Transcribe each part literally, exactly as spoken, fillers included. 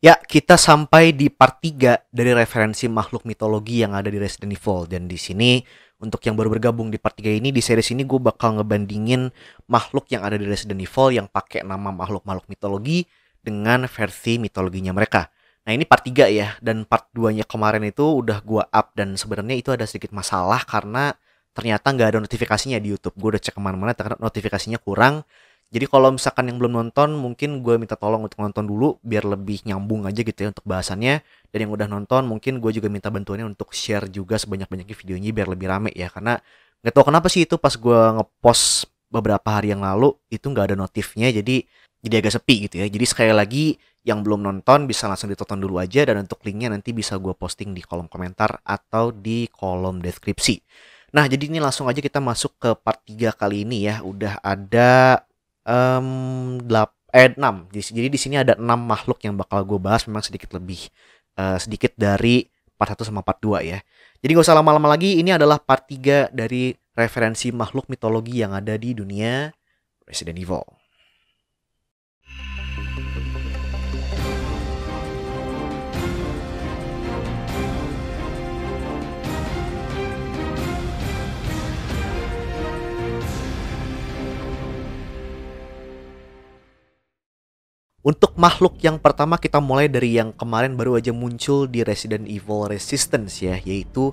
Ya, kita sampai di part tiga dari referensi makhluk mitologi yang ada di Resident Evil. Dan di sini, untuk yang baru bergabung di part tiga ini, di series ini gue bakal ngebandingin makhluk yang ada di Resident Evil yang pakai nama makhluk-makhluk mitologi dengan versi mitologinya mereka. Nah, ini part tiga ya, dan part dua-nya kemarin itu udah gue up, dan sebenarnya itu ada sedikit masalah karena ternyata nggak ada notifikasinya di YouTube. Gue udah cek kemana-mana, ternyata notifikasinya kurang. Jadi kalau misalkan yang belum nonton, mungkin gue minta tolong untuk nonton dulu biar lebih nyambung aja gitu ya untuk bahasannya. Dan yang udah nonton, mungkin gue juga minta bantuannya untuk share juga sebanyak-banyaknya videonya biar lebih rame ya. Karena nggak tahu kenapa sih itu pas gue ngepost beberapa hari yang lalu itu nggak ada notifnya, jadi jadi agak sepi gitu ya. Jadi sekali lagi yang belum nonton bisa langsung ditonton dulu aja, dan untuk linknya nanti bisa gue posting di kolom komentar atau di kolom deskripsi. Nah, jadi ini langsung aja kita masuk ke part tiga kali ini ya. Udah ada Um, delap, eh, enam. Jadi, jadi di sini ada enam makhluk yang bakal gue bahas, memang sedikit lebih uh, sedikit dari part satu sama part dua ya. Jadi gak usah lama-lama lagi, ini adalah part tiga dari referensi makhluk mitologi yang ada di dunia Resident Evil. Untuk makhluk yang pertama kita mulai dari yang kemarin baru aja muncul di Resident Evil Resistance ya, yaitu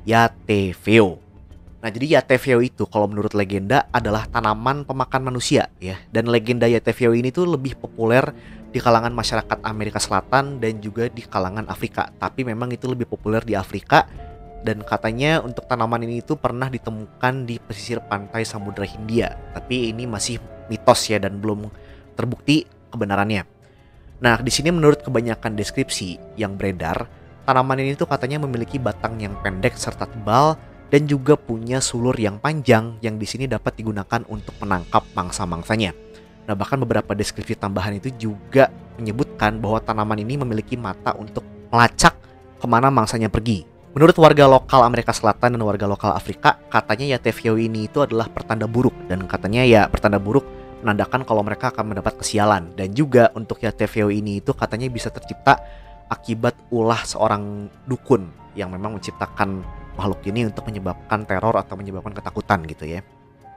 Yateveo. Nah, jadi Yateveo itu kalau menurut legenda adalah tanaman pemakan manusia ya. Dan legenda Yateveo ini tuh lebih populer di kalangan masyarakat Amerika Selatan dan juga di kalangan Afrika. Tapi memang itu lebih populer di Afrika, dan katanya untuk tanaman ini itu pernah ditemukan di pesisir pantai Samudra Hindia. Tapi ini masih mitos ya dan belum terbukti kebenarannya. Nah, di sini menurut kebanyakan deskripsi yang beredar, tanaman ini tuh katanya memiliki batang yang pendek serta tebal dan juga punya sulur yang panjang yang di sini dapat digunakan untuk menangkap mangsa-mangsanya. Nah, bahkan beberapa deskripsi tambahan itu juga menyebutkan bahwa tanaman ini memiliki mata untuk melacak kemana mangsanya pergi. Menurut warga lokal Amerika Selatan dan warga lokal Afrika, katanya Yateveo ini itu adalah pertanda buruk, dan katanya ya pertanda buruk menandakan kalau mereka akan mendapat kesialan. Dan juga untuk Yateveo ini itu katanya bisa tercipta akibat ulah seorang dukun yang memang menciptakan makhluk ini untuk menyebabkan teror atau menyebabkan ketakutan gitu ya.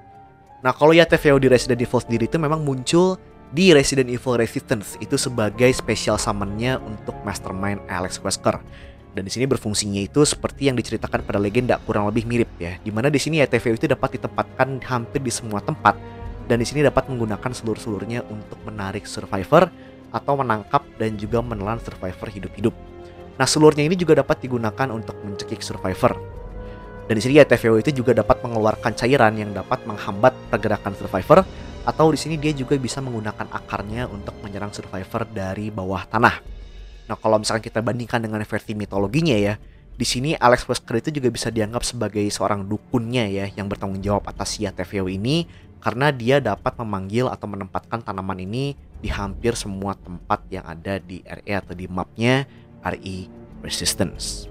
Nah, kalau Yateveo di Resident Evil sendiri itu memang muncul di Resident Evil Resistance itu sebagai special summon-nya untuk Mastermind Alex Wesker. Dan di sini berfungsinya itu seperti yang diceritakan pada legenda, kurang lebih mirip ya. Dimana di sini Yateveo itu dapat ditempatkan hampir di semua tempat. Dan di sini dapat menggunakan seluruh-seluruhnya untuk menarik survivor atau menangkap dan juga menelan survivor hidup-hidup. Nah, seluruhnya ini juga dapat digunakan untuk mencekik survivor. Dan di sini Yateveo itu juga dapat mengeluarkan cairan yang dapat menghambat pergerakan survivor, atau di sini dia juga bisa menggunakan akarnya untuk menyerang survivor dari bawah tanah. Nah, kalau misalkan kita bandingkan dengan versi mitologinya ya, di sini Alex Wesker itu juga bisa dianggap sebagai seorang dukunnya ya yang bertanggung jawab atas Yateveo ini, karena dia dapat memanggil atau menempatkan tanaman ini di hampir semua tempat yang ada di R E atau di mapnya R E Resistance.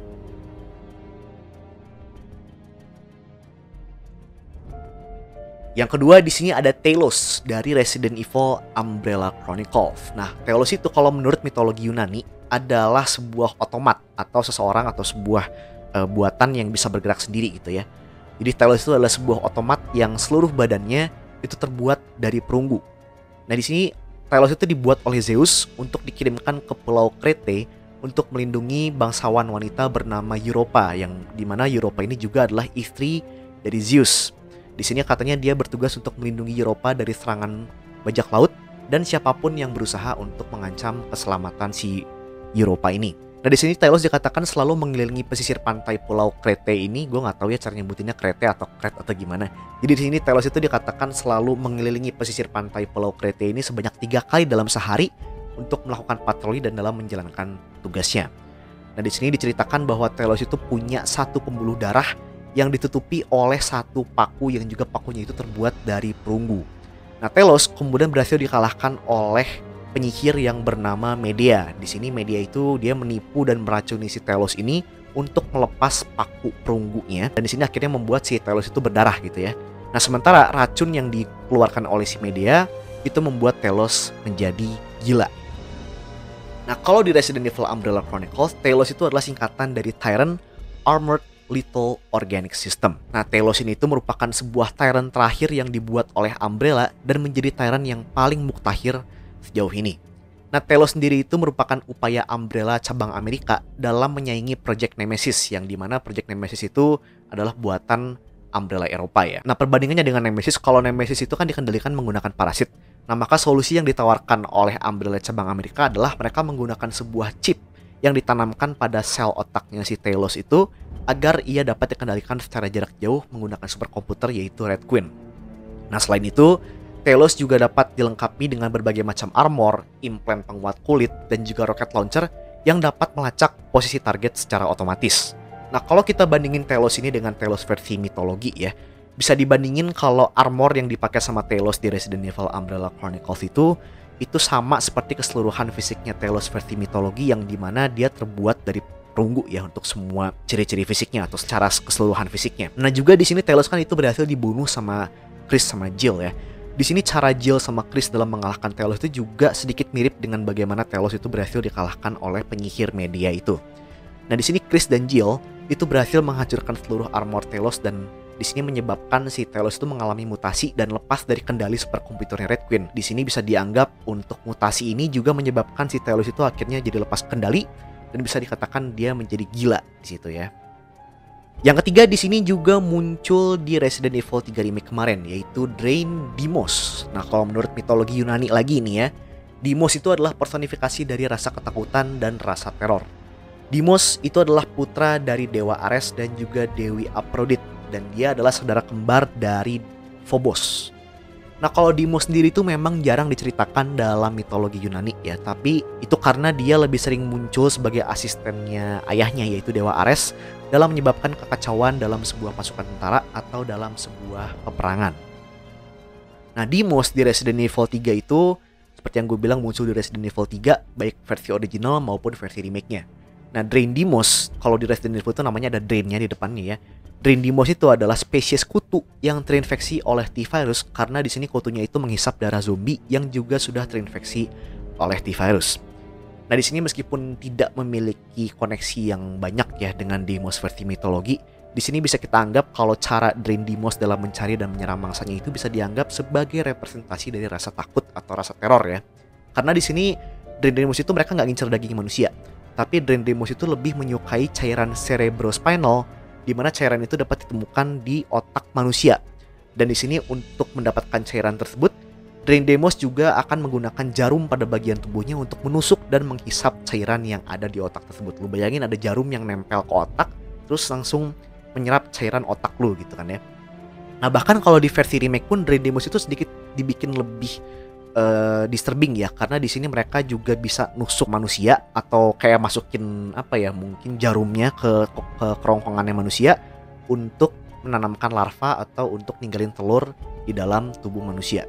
Yang kedua di sini ada Talos dari Resident Evil Umbrella Chronicles. Nah, Talos itu kalau menurut mitologi Yunani adalah sebuah otomat atau seseorang atau sebuah uh, buatan yang bisa bergerak sendiri gitu ya. Jadi Talos itu adalah sebuah otomat yang seluruh badannya itu terbuat dari perunggu. Nah, di sini Talos itu dibuat oleh Zeus untuk dikirimkan ke Pulau Krete untuk melindungi bangsawan wanita bernama Europa, yang dimana Europa ini juga adalah istri dari Zeus. Di sini katanya dia bertugas untuk melindungi Europa dari serangan bajak laut dan siapapun yang berusaha untuk mengancam keselamatan si Europa ini. Nah, di sini Talos dikatakan selalu mengelilingi pesisir pantai Pulau Krete ini. Gue nggak tahu ya cara nyebutinnya Krete atau Kret atau gimana. Jadi di sini Talos itu dikatakan selalu mengelilingi pesisir pantai Pulau Krete ini sebanyak tiga kali dalam sehari untuk melakukan patroli dan dalam menjalankan tugasnya. Nah, di sini diceritakan bahwa Talos itu punya satu pembuluh darah yang ditutupi oleh satu paku yang juga pakunya itu terbuat dari perunggu. Nah, Talos kemudian berhasil dikalahkan oleh penyihir yang bernama Medea. Di sini Medea itu dia menipu dan meracuni si Talos ini untuk melepas paku perunggunya, dan di sini akhirnya membuat si Talos itu berdarah gitu ya. Nah, sementara racun yang dikeluarkan oleh si Medea itu membuat Talos menjadi gila. Nah, kalau di Resident Evil Umbrella Chronicles, Talos itu adalah singkatan dari Tyrant Armored Lethal Organic System. Nah, Talos ini itu merupakan sebuah Tyrant terakhir yang dibuat oleh Umbrella dan menjadi Tyrant yang paling muktakhir sejauh ini. Nah, Talos sendiri itu merupakan upaya Umbrella cabang Amerika dalam menyaingi Project Nemesis, yang dimana Project Nemesis itu adalah buatan Umbrella Eropa ya. Nah, perbandingannya dengan Nemesis, kalau Nemesis itu kan dikendalikan menggunakan parasit. Nah, maka solusi yang ditawarkan oleh Umbrella cabang Amerika adalah mereka menggunakan sebuah chip yang ditanamkan pada sel otaknya si Talos itu agar ia dapat dikendalikan secara jarak jauh menggunakan superkomputer yaitu Red Queen. Nah, selain itu, Talos juga dapat dilengkapi dengan berbagai macam armor, implant penguat kulit, dan juga rocket launcher yang dapat melacak posisi target secara otomatis. Nah, kalau kita bandingin Talos ini dengan Talos versi mitologi ya, bisa dibandingin kalau armor yang dipakai sama Talos di Resident Evil Umbrella Chronicles itu itu sama seperti keseluruhan fisiknya Talos versi mitologi, yang dimana dia terbuat dari perunggu ya untuk semua ciri-ciri fisiknya atau secara keseluruhan fisiknya. Nah, juga di sini Talos kan itu berhasil dibunuh sama Chris sama Jill ya. Di sini cara Jill sama Chris dalam mengalahkan Talos itu juga sedikit mirip dengan bagaimana Talos itu berhasil dikalahkan oleh penyihir media itu. Nah, di sini Chris dan Jill itu berhasil menghancurkan seluruh armor Talos, dan di sini menyebabkan si Talos itu mengalami mutasi dan lepas dari kendali superkomputernya Red Queen. Di sini bisa dianggap untuk mutasi ini juga menyebabkan si Talos itu akhirnya jadi lepas kendali dan bisa dikatakan dia menjadi gila di situ ya. Yang ketiga di sini juga muncul di Resident Evil tiga Remake kemarin, yaitu Drain Deimos. Nah, kalau menurut mitologi Yunani lagi ini ya, Deimos itu adalah personifikasi dari rasa ketakutan dan rasa teror. Deimos itu adalah putra dari Dewa Ares dan juga Dewi Aphrodite, dan dia adalah saudara kembar dari Phobos. Nah, kalau Deimos sendiri itu memang jarang diceritakan dalam mitologi Yunani ya, tapi itu karena dia lebih sering muncul sebagai asistennya ayahnya yaitu Dewa Ares dalam menyebabkan kekacauan dalam sebuah pasukan tentara atau dalam sebuah peperangan. Nah, Deimos di Resident Evil tiga itu seperti yang gue bilang muncul di Resident Evil tiga baik versi original maupun versi remake-nya. Nah, Drain Deimos kalau di Resident Evil itu namanya ada Drain-nya di depannya ya. Drain Deimos itu adalah spesies kutu yang terinfeksi oleh T-Virus, karena di sini kutunya itu menghisap darah zombie yang juga sudah terinfeksi oleh T-Virus. Nah, di sini meskipun tidak memiliki koneksi yang banyak ya dengan Deimos versi mitologi, di sini bisa kita anggap kalau cara Drain Deimos dalam mencari dan menyerang mangsanya itu bisa dianggap sebagai representasi dari rasa takut atau rasa teror ya. Karena di sini Drain Deimos itu mereka nggak ngincer daging manusia, tapi Drain Deimos itu lebih menyukai cairan cerebrospinal, di mana cairan itu dapat ditemukan di otak manusia. Dan di sini untuk mendapatkan cairan tersebut, Drain Deimos juga akan menggunakan jarum pada bagian tubuhnya untuk menusuk dan menghisap cairan yang ada di otak tersebut. Lu bayangin ada jarum yang nempel ke otak, terus langsung menyerap cairan otak lu gitu kan ya. Nah, bahkan kalau di versi remake pun Drain Deimos itu sedikit dibikin lebih uh, disturbing ya, karena di sini mereka juga bisa nusuk manusia atau kayak masukin apa ya, mungkin jarumnya ke, ke kerongkongannya manusia untuk menanamkan larva atau untuk ninggalin telur di dalam tubuh manusia.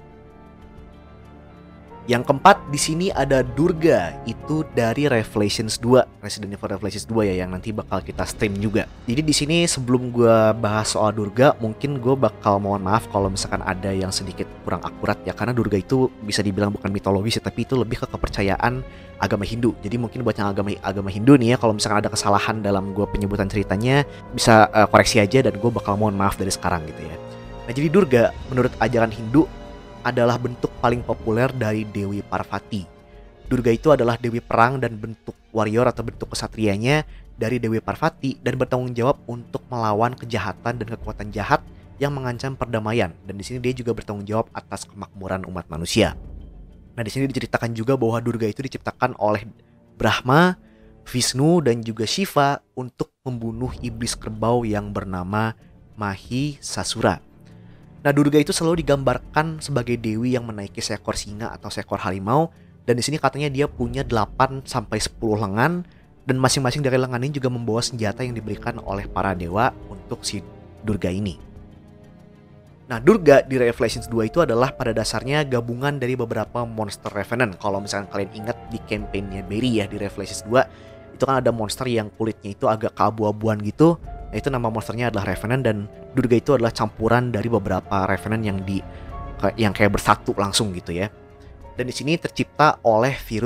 Yang keempat di sini ada Durga, itu dari Revelations dua, Resident Evil Revelations dua ya, yang nanti bakal kita stream juga. Jadi di sini sebelum gue bahas soal Durga, mungkin gue bakal mohon maaf kalau misalkan ada yang sedikit kurang akurat ya, karena Durga itu bisa dibilang bukan mitologis ya, tapi itu lebih ke kepercayaan agama Hindu. Jadi mungkin buat yang agama agama Hindu nih ya, kalau misalkan ada kesalahan dalam gue penyebutan ceritanya, bisa uh, koreksi aja dan gue bakal mohon maaf dari sekarang gitu ya. Nah, jadi Durga menurut ajaran Hindu adalah bentuk paling populer dari Dewi Parvati. Durga itu adalah dewi perang dan bentuk warrior atau bentuk kesatrianya dari Dewi Parvati, dan bertanggung jawab untuk melawan kejahatan dan kekuatan jahat yang mengancam perdamaian. Dan di sini dia juga bertanggung jawab atas kemakmuran umat manusia. Nah, di sini diceritakan juga bahwa Durga itu diciptakan oleh Brahma, Vishnu dan juga Shiva untuk membunuh iblis kerbau yang bernama Mahisasura. Nah, Durga itu selalu digambarkan sebagai dewi yang menaiki seekor singa atau seekor harimau, dan di sini katanya dia punya delapan sampai sepuluh lengan, dan masing-masing dari lengan ini juga membawa senjata yang diberikan oleh para dewa untuk si Durga ini. Nah, Durga di Revelations dua itu adalah pada dasarnya gabungan dari beberapa monster Revenant. Kalau misalkan kalian ingat di campaign-nya Barry ya di Revelations dua, itu kan ada monster yang kulitnya itu agak keabu-abuan gitu. Nah, itu nama monsternya adalah Revenant, dan Durga itu adalah campuran dari beberapa Revenant yang di yang kayak bersatu langsung gitu ya. Dan di sini tercipta oleh virus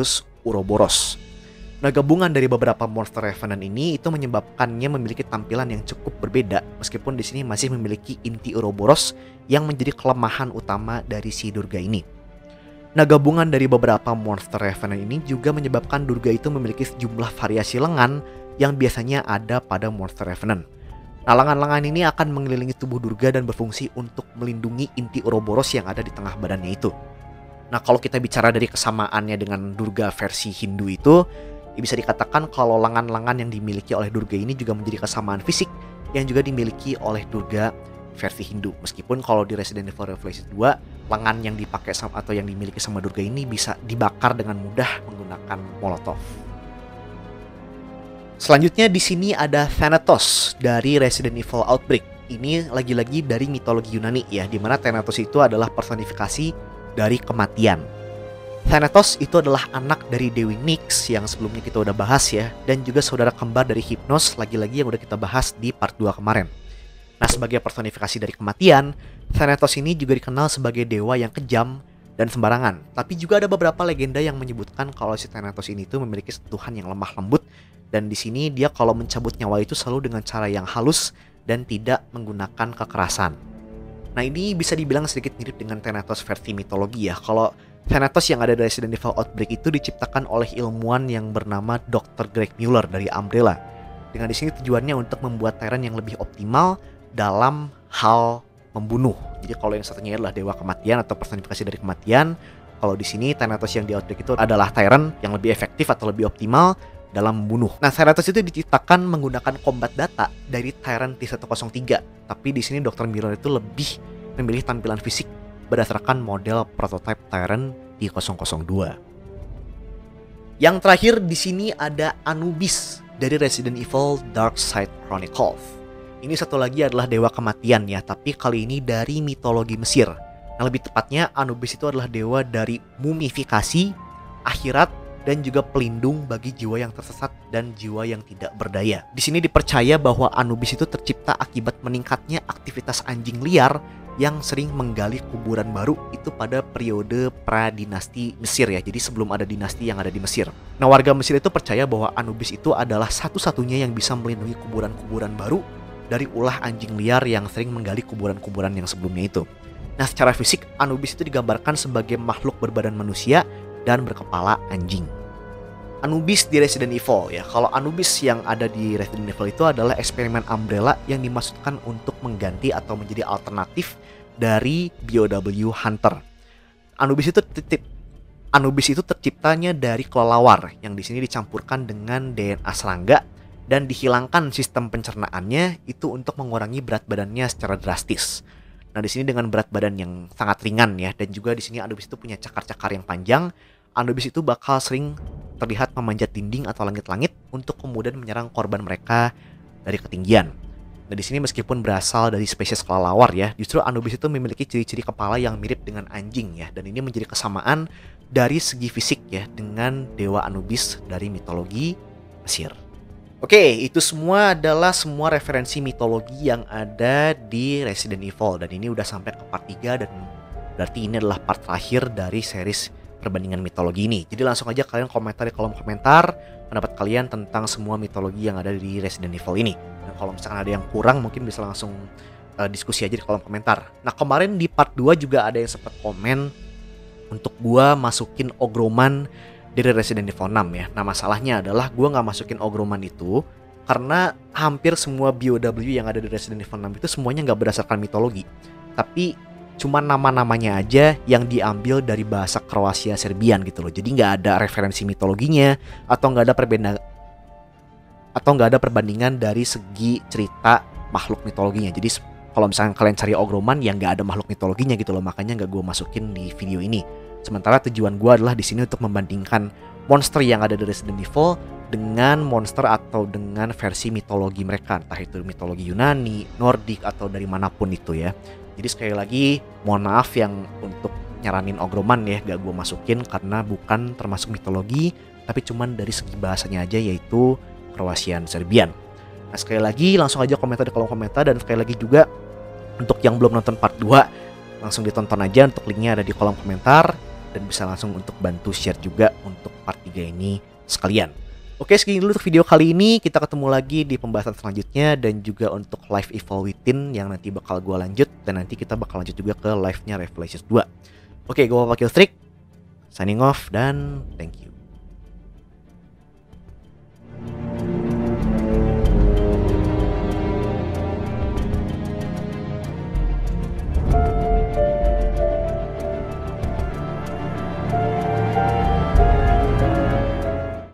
Uroboros. Nah, gabungan dari beberapa monster Revenant ini itu menyebabkannya memiliki tampilan yang cukup berbeda, meskipun di sini masih memiliki inti Uroboros yang menjadi kelemahan utama dari si Durga ini. Nah, gabungan dari beberapa monster Revenant ini juga menyebabkan Durga itu memiliki sejumlah variasi lengan yang biasanya ada pada monster Revenant. Nah, lengan-lengan ini akan mengelilingi tubuh Durga dan berfungsi untuk melindungi inti Uroboros yang ada di tengah badannya itu. Nah, kalau kita bicara dari kesamaannya dengan Durga versi Hindu itu, ya bisa dikatakan kalau lengan-lengan yang dimiliki oleh Durga ini juga menjadi kesamaan fisik yang juga dimiliki oleh Durga versi Hindu. Meskipun kalau di Resident Evil Revelations dua, lengan yang dipakai sama, atau yang dimiliki sama Durga ini bisa dibakar dengan mudah menggunakan Molotov. Selanjutnya di sini ada Thanatos dari Resident Evil Outbreak. Ini lagi-lagi dari mitologi Yunani ya, di mana Thanatos itu adalah personifikasi dari kematian. Thanatos itu adalah anak dari Dewi Nyx yang sebelumnya kita udah bahas ya, dan juga saudara kembar dari Hypnos, lagi-lagi yang udah kita bahas di part dua kemarin. Nah, sebagai personifikasi dari kematian, Thanatos ini juga dikenal sebagai dewa yang kejam dan sembarangan. Tapi juga ada beberapa legenda yang menyebutkan kalau si Thanatos ini tuh memiliki sentuhan yang lemah lembut, dan di sini dia kalau mencabut nyawa itu selalu dengan cara yang halus dan tidak menggunakan kekerasan. Nah, ini bisa dibilang sedikit mirip dengan Thanatos versi mitologi ya. Kalau Thanatos yang ada di Resident Evil Outbreak itu diciptakan oleh ilmuwan yang bernama dokter Greg Mueller dari Umbrella. Dengan di sini tujuannya untuk membuat Tyrant yang lebih optimal dalam hal membunuh. Jadi kalau yang satunya adalah dewa kematian atau personifikasi dari kematian, kalau di sini Thanatos yang di Outbreak itu adalah Tyrant yang lebih efektif atau lebih optimal dalam membunuh. Nah, Thanatos itu diciptakan menggunakan combat data dari Tyrant T seratus tiga, tapi di sini dokter Mueller itu lebih memilih tampilan fisik berdasarkan model prototype Tyrant T nol nol dua. Yang terakhir di sini ada Anubis dari Resident Evil Dark Side Chronicles. Ini satu lagi adalah dewa kematian ya, tapi kali ini dari mitologi Mesir. Nah, lebih tepatnya Anubis itu adalah dewa dari mumifikasi, akhirat, dan juga pelindung bagi jiwa yang tersesat dan jiwa yang tidak berdaya. Di sini dipercaya bahwa Anubis itu tercipta akibat meningkatnya aktivitas anjing liar yang sering menggali kuburan baru itu pada periode pra-dinasti Mesir ya. Jadi sebelum ada dinasti yang ada di Mesir. Nah, warga Mesir itu percaya bahwa Anubis itu adalah satu-satunya yang bisa melindungi kuburan-kuburan baru dari ulah anjing liar yang sering menggali kuburan-kuburan yang sebelumnya itu. Nah, secara fisik Anubis itu digambarkan sebagai makhluk berbadan manusia dan berkepala anjing. Anubis di Resident Evil ya. Kalau Anubis yang ada di Resident Evil itu adalah eksperimen Umbrella yang dimaksudkan untuk mengganti atau menjadi alternatif dari B O W Hunter. Anubis itu tertip, Anubis itu terciptanya dari kelelawar yang di sini dicampurkan dengan D N A serangga dan dihilangkan sistem pencernaannya itu untuk mengurangi berat badannya secara drastis. Nah, di sini dengan berat badan yang sangat ringan ya, dan juga di sini Anubis itu punya cakar-cakar yang panjang. Anubis itu bakal sering terlihat memanjat dinding atau langit-langit untuk kemudian menyerang korban mereka dari ketinggian. Nah, di sini meskipun berasal dari spesies kelelawar ya, justru Anubis itu memiliki ciri-ciri kepala yang mirip dengan anjing ya, dan ini menjadi kesamaan dari segi fisik ya dengan dewa Anubis dari mitologi Mesir. Oke, itu semua adalah semua referensi mitologi yang ada di Resident Evil, dan ini udah sampai ke part tiga, dan berarti ini adalah part terakhir dari series perbandingan mitologi ini. Jadi langsung aja kalian komentar di kolom komentar pendapat kalian tentang semua mitologi yang ada di Resident Evil ini. Dan kalau misalkan ada yang kurang mungkin bisa langsung uh, diskusi aja di kolom komentar. Nah, kemarin di part dua juga ada yang sempat komen untuk gua masukin Ogroman dari Resident Evil enam ya. Nah, masalahnya adalah gua nggak masukin Ogroman itu karena hampir semua B O W yang ada di Resident Evil enam itu semuanya nggak berdasarkan mitologi, tapi cuma nama-namanya aja yang diambil dari bahasa Kroasia Serbian gitu loh. Jadi nggak ada referensi mitologinya atau nggak ada perbedaan atau nggak ada perbandingan dari segi cerita makhluk mitologinya. Jadi kalau misalnya kalian cari Ogroman yang nggak ada makhluk mitologinya gitu loh, makanya nggak gue masukin di video ini. Sementara tujuan gue adalah di sini untuk membandingkan monster yang ada di Resident Evil dengan monster atau dengan versi mitologi mereka, entah itu mitologi Yunani, Nordik atau dari manapun itu ya. Jadi sekali lagi mohon maaf yang untuk nyaranin Ogroman ya gak gue masukin karena bukan termasuk mitologi, tapi cuman dari segi bahasanya aja yaitu Kroasian Serbian. Nah, sekali lagi langsung aja komentar di kolom komentar, dan sekali lagi juga untuk yang belum nonton part dua langsung ditonton aja, untuk linknya ada di kolom komentar. dan bisa langsung untuk bantu share juga untuk part tiga ini sekalian. Oke, segini dulu untuk video kali ini. Kita ketemu lagi di pembahasan selanjutnya dan juga untuk live Evil Within yang nanti bakal gue lanjut, dan nanti kita bakal lanjut juga ke live-nya Revelations dua. Oke, gue Pak Killstreak signing off dan thank you.